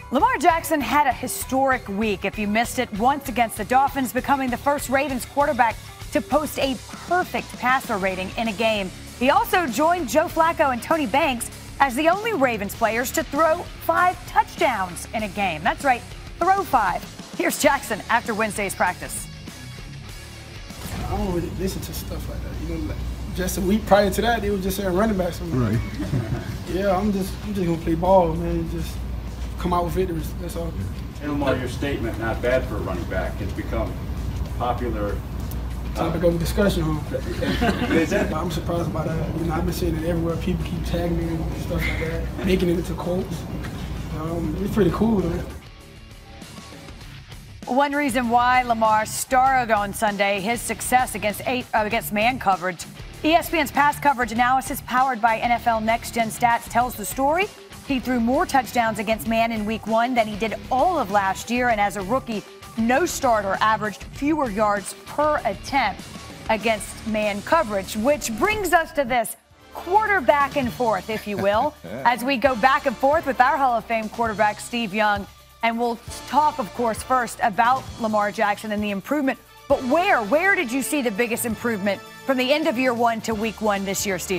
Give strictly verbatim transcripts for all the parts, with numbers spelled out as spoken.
Lamar Jackson had a historic week. If you missed it, once against the Dolphins, becoming the first Ravens quarterback to post a perfect passer rating in a game. He also joined Joe Flacco and Tony Banks as the only Ravens players to throw five touchdowns in a game. That's right, throw five. Here's Jackson after Wednesday's practice. I don't really listen to stuff like that. You know, like just a week prior to that, they were just saying running backs. Right. Yeah, I'm just, I'm just gonna play ball, man. Just come out with victories. That's all. And Lamar, your statement, not bad for a running back, has become popular. Topic of discussion, huh? I'm surprised by that. You know, I've been seeing it everywhere. People keep tagging me and stuff like that, making it into quotes. Um, it's pretty cool, though. One reason why Lamar starred on Sunday, his success against eight uh, against man coverage. E S P N's pass coverage analysis, powered by N F L Next Gen Stats, tells the story. He threw more touchdowns against man in week one than he did all of last year, and as a rookie, no starter averaged fewer yards per attempt against man coverage, which brings us to this quarter back and forth, if you will, as we go back and forth with our Hall of Fame quarterback, Steve Young. And we'll talk, of course, first about Lamar Jackson and the improvement. But where, where did you see the biggest improvement from the end of year one to week one this year, Steve?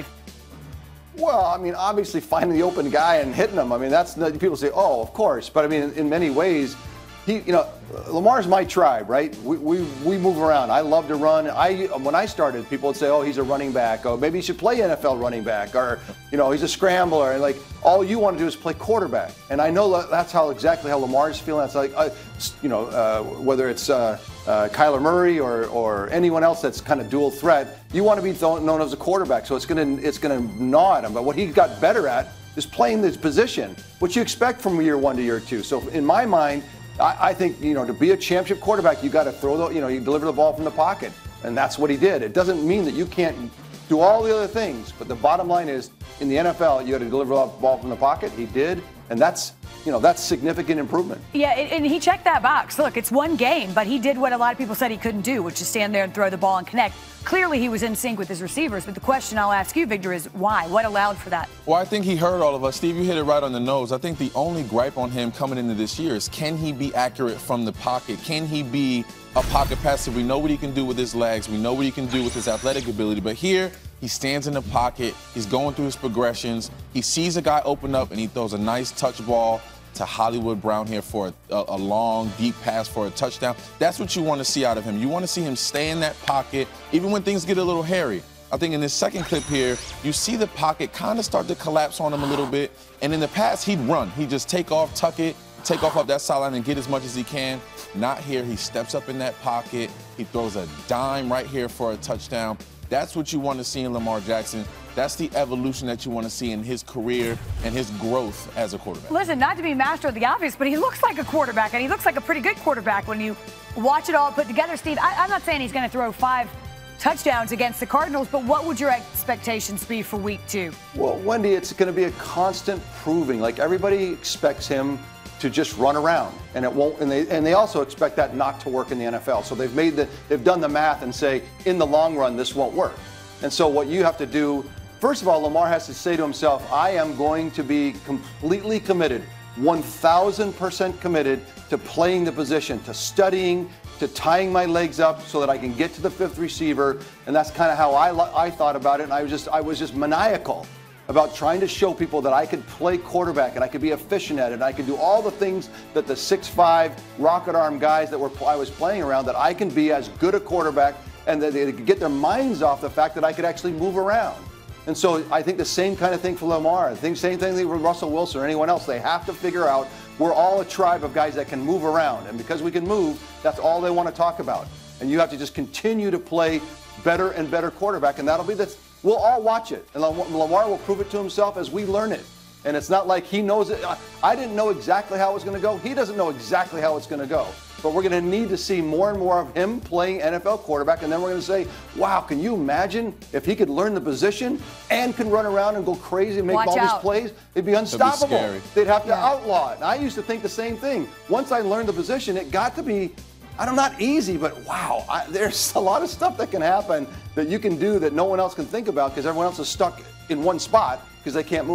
Well, I mean, obviously finding the open guy and hitting him. I mean, that's people say, oh, of course. But I mean, in, in many ways, he, you know, Lamar's my tribe, right? We, we we move around. I love to run. I when I started, people would say, oh, he's a running back. Oh, maybe he should play N F L running back. Or, you know, he's a scrambler. And like, all you want to do is play quarterback. And I know that that's how exactly how Lamar's feeling. It's like, uh, you know, uh, whether it's uh, uh, Kyler Murray or or anyone else that's kind of dual threat, you want to be th- known as a quarterback. So it's gonna it's gonna gnaw at him. But what he got better at is playing this position, which you expect from year one to year two. So in my mind, I think, you know, to be a championship quarterback, you got to throw the, you know, you deliver the ball from the pocket. And that's what he did. It doesn't mean that you can't do all the other things. But the bottom line is, in the N F L, you got to deliver the ball from the pocket. He did. And that's, you know, that's significant improvement. Yeah, and he checked that box. Look, it's one game, but he did what a lot of people said he couldn't do, which is stand there and throw the ball and connect. Clearly, he was in sync with his receivers. But the question I'll ask you, Victor, is why? What allowed for that? Well, I think he heard all of us. Steve, you hit it right on the nose. I think the only gripe on him coming into this year is, can he be accurate from the pocket? Can he be a pocket passer? We know what he can do with his legs. We know what he can do with his athletic ability. But here, he stands in the pocket. He's going through his progressions. He sees a guy open up, and he throws a nice touch ball to Hollywood Brown here for a, a long, deep pass for a touchdown. That's what you want to see out of him. You want to see him stay in that pocket, even when things get a little hairy. I think in this second clip here, you see the pocket kind of start to collapse on him a little bit. And in the past, he'd run. He'd just take off, tuck it, take off off that sideline and get as much as he can. Not here. He steps up in that pocket. He throws a dime right here for a touchdown. That's what you want to see in Lamar Jackson. That's the evolution that you want to see in his career and his growth as a quarterback. Listen, not to be master of the obvious, but he looks like a quarterback, and he looks like a pretty good quarterback when you watch it all put together. Steve, I, I'm not saying he's going to throw five touchdowns against the Cardinals, but what would your expectations be for week two? Well, Wendy, it's going to be a constant proving. Like, everybody expects him to just run around, and it won't. And they and they also expect that not to work in the N F L. So they've made the they've done the math and say, in the long run, this won't work. And so what you have to do, first of all, Lamar has to say to himself, I am going to be completely committed, one thousand percent committed to playing the position, to studying, to tying my legs up so that I can get to the fifth receiver. And that's kind of how I I thought about it. And I was just I was just maniacal about trying to show people that I could play quarterback and I could be efficient at it. And I could do all the things that the six five rocket arm guys that were I was playing around, that I can be as good a quarterback, and that they could get their minds off the fact that I could actually move around. And so I think the same kind of thing for Lamar. I think same thing with Russell Wilson or anyone else. They have to figure out we're all a tribe of guys that can move around. And because we can move, that's all they want to talk about. And you have to just continue to play better and better quarterback. And that'll be the, we'll all watch it. And Lamar will prove it to himself as we learn it. And it's not like he knows it. I didn't know exactly how it was going to go. He doesn't know exactly how it's going to go. But we're going to need to see more and more of him playing N F L quarterback. And then we're going to say, wow, can you imagine if he could learn the position and can run around and go crazy and make Watch all out. these plays? It'd be unstoppable. That'd be scary. They'd have to Yeah. outlaw it. And I used to think the same thing. Once I learned the position, it got to be, I don't know, not easy, but wow, I, there's a lot of stuff that can happen that you can do that no one else can think about because everyone else is stuck in one spot because they can't move.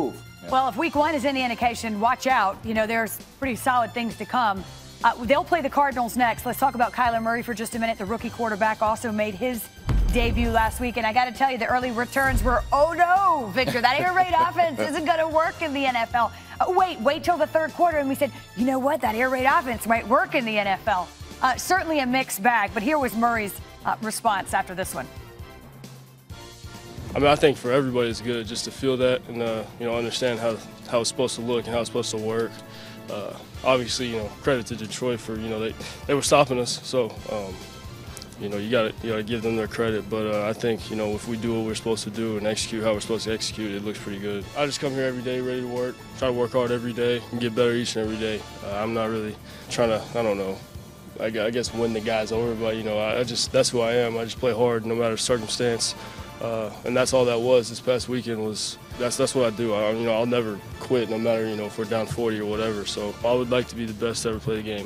Yeah. Well, if week one is any indication, watch out. You know, there's pretty solid things to come. Uh, they'll play the Cardinals next. Let's talk about Kyler Murray for just a minute. The rookie quarterback also made his debut last week. And I got to tell you, the early returns were, oh no, Victor, that air raid offense isn't going to work in the N F L. Uh, wait, wait till the third quarter. And we said, you know what, that air raid offense might work in the N F L. Uh, certainly a mixed bag. But here was Murray's uh, response after this one. I mean, I think for everybody it's good just to feel that and, uh, you know, understand how, how it's supposed to look and how it's supposed to work. Uh, obviously, you know, credit to Detroit for, you know, they, they were stopping us. So, um, you know, you got you got to give them their credit. But uh, I think, you know, if we do what we're supposed to do and execute how we're supposed to execute, it looks pretty good. I just come here every day ready to work, try to work hard every day and get better each and every day. Uh, I'm not really trying to, I don't know, I, I guess win the guys over, but, you know, I, I just, that's who I am. I just play hard no matter circumstance. Uh, and that's all that was this past weekend was that's that's what I do. I, you know, I'll never quit no matter, you know, if we're down forty or whatever. So I would like to be the best to ever play the game.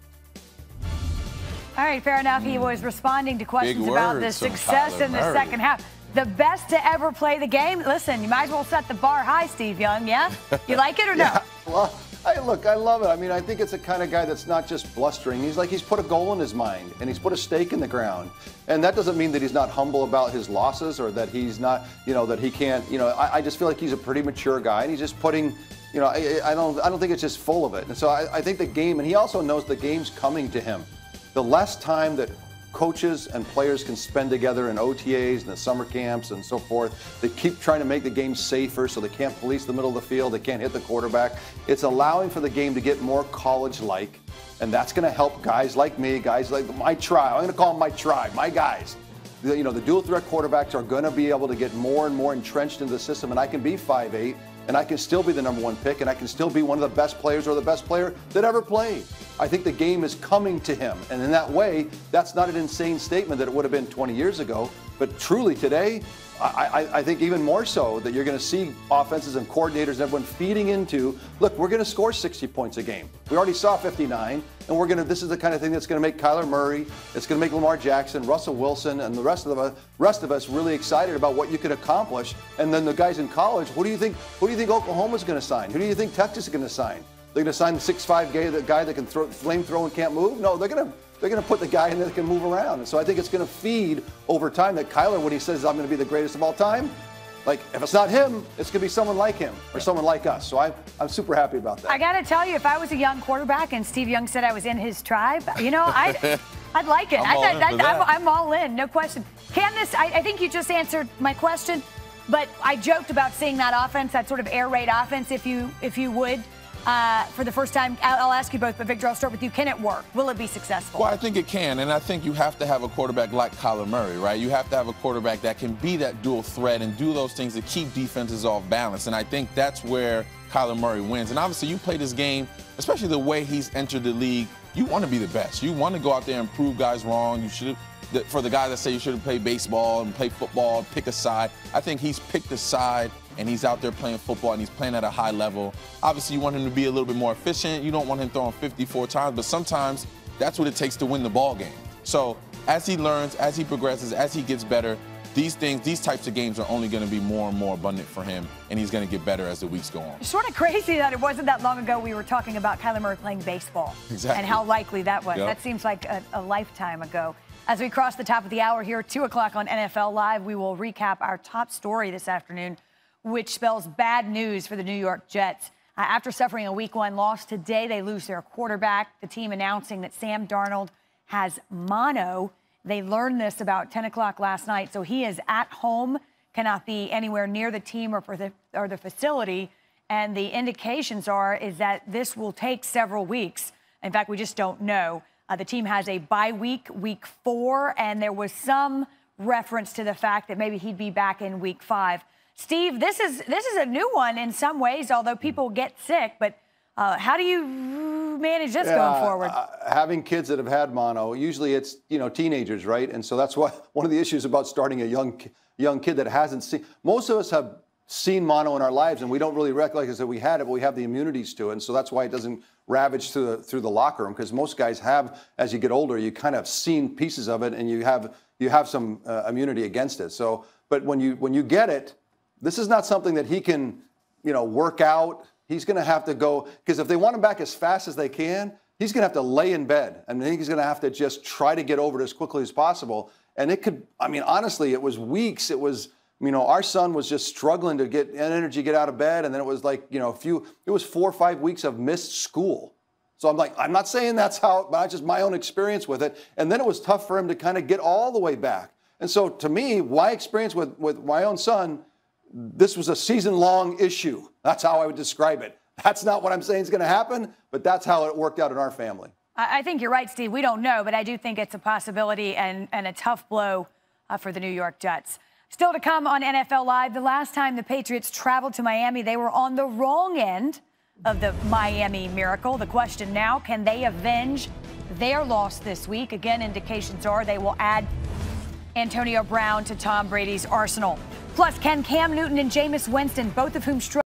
All right, fair enough. He was responding to questions about the success Kyler in the Murray. second half. The best to ever play the game. Listen, you might as well set the bar high, Steve Young, yeah? You like it or no? Yeah, well, I, look, I love it. I mean, I think it's the kind of guy that's not just blustering. He's like he's put a goal in his mind, and he's put a stake in the ground. And that doesn't mean that he's not humble about his losses or that he's not, you know, that he can't, you know, I, I just feel like he's a pretty mature guy, and he's just putting, you know, I, I don't I don't think it's just full of it. And so I, I think the game, and he also knows the game's coming to him. The less time that coaches and players can spend together in O T As and the summer camps and so forth. They keep trying to make the game safer so they can't police the middle of the field. They can't hit the quarterback. It's allowing for the game to get more college-like, and that's going to help guys like me, guys like my tribe. I'm going to call them my tribe, my guys. The, you know, the dual threat quarterbacks are going to be able to get more and more entrenched into the system, and I can be five eight, and I can still be the number one pick, and I can still be one of the best players or the best player that ever played. I think the game is coming to him, and in that way, that's not an insane statement that it would have been twenty years ago, but truly today, I, I, I think even more so that you're going to see offenses and coordinators and everyone feeding into, look, we're going to score sixty points a game. We already saw fifty-nine, and we're going to, this is the kind of thing that's going to make Kyler Murray, it's going to make Lamar Jackson, Russell Wilson, and the rest of the rest of us really excited about what you can accomplish. And then the guys in college, who do you think, who do you think Oklahoma's going to sign? Who do you think Texas is going to sign? They're going to sign the six five guy, the guy that can throw, flame throw and can't move? No, they're going to they're going to put the guy in that can move around. And so I think it's going to feed over time that Kyler, when he says I'm going to be the greatest of all time, like if it's not him, it's going to be someone like him or someone like us. So I, I'm super happy about that. I got to tell you, if I was a young quarterback and Steve Young said I was in his tribe, you know, I'd, I'd like it. I'm all I, in I, for I, that. I'm, I'm all in, no question. Can this, I, I think you just answered my question, but I joked about seeing that offense, that sort of air raid offense, if you, if you would. Uh, for the first time, I'll, I'll ask you both, but Victor, I'll start with you. Can it work? Will it be successful? Well, I think it can, and I think you have to have a quarterback like Kyler Murray, right? You have to have a quarterback that can be that dual threat and do those things to keep defenses off balance, and I think that's where Kyler Murray wins. And obviously, you play this game, especially the way he's entered the league, you want to be the best. You want to go out there and prove guys wrong. You should have, for the guys that say you should have played baseball and play football, pick a side. I think he's picked a side, and he's out there playing football, and he's playing at a high level. Obviously, you want him to be a little bit more efficient. You don't want him throwing fifty-four times, but sometimes that's what it takes to win the ball game. So as he learns, as he progresses, as he gets better, these things, these types of games are only going to be more and more abundant for him, and he's going to get better as the weeks go on. It's sort of crazy that it wasn't that long ago we were talking about Kyler Murray playing baseball. Exactly. And how likely that was. Yep. That seems like a, a lifetime ago. As we cross the top of the hour here, two o'clock on N F L Live, we will recap our top story this afternoon, which spells bad news for the New York Jets. Uh, after suffering a week one loss today, they lose their quarterback. The team announcing that Sam Darnold has mono. They learned this about ten o'clock last night, so he is at home, cannot be anywhere near the team or, for the, or the facility. And the indications are is that this will take several weeks. In fact, we just don't know. Uh, the team has a bye week, week four, and there was some reference to the fact that maybe he'd be back in week five. Steve, this is this is a new one in some ways, although people get sick. But uh, how do you manage this yeah, going forward? Uh, having kids that have had mono, usually it's you know teenagers, right? And so that's why one of the issues about starting a young young kid that hasn't seen. Most of us have seen mono in our lives, and we don't really recognize that we had it, but we have the immunities to it, and so that's why it doesn't ravage through the through the locker room. Because most guys have, as you get older, you kind of seen pieces of it, and you have you have some uh, immunity against it. So, but when you when you get it. This is not something that he can you know, work out. He's going to have to go, because if they want him back as fast as they can, he's going to have to lay in bed. I think he's going to have to just try to get over it as quickly as possible. And it could, I mean, honestly, it was weeks. It was, you know, our son was just struggling to get energy, get out of bed. And then it was like, you know, a few, it was four or five weeks of missed school. So I'm like, I'm not saying that's how, but just my own experience with it. And then it was tough for him to kind of get all the way back. And so to me, my experience with, with my own son, this was a season-long issue. That's how I would describe it. That's not what I'm saying is going to happen, but that's how it worked out in our family. I think you're right, Steve. We don't know, but I do think it's a possibility and, and a tough blow uh, for the New York Jets. Still to come on N F L Live, the last time the Patriots traveled to Miami, they were on the wrong end of the Miami miracle. The question now, can they avenge their loss this week? Again, indications are they will add Antonio Brown to Tom Brady's arsenal. Plus, can Cam Newton and Jameis Winston, both of whom struggled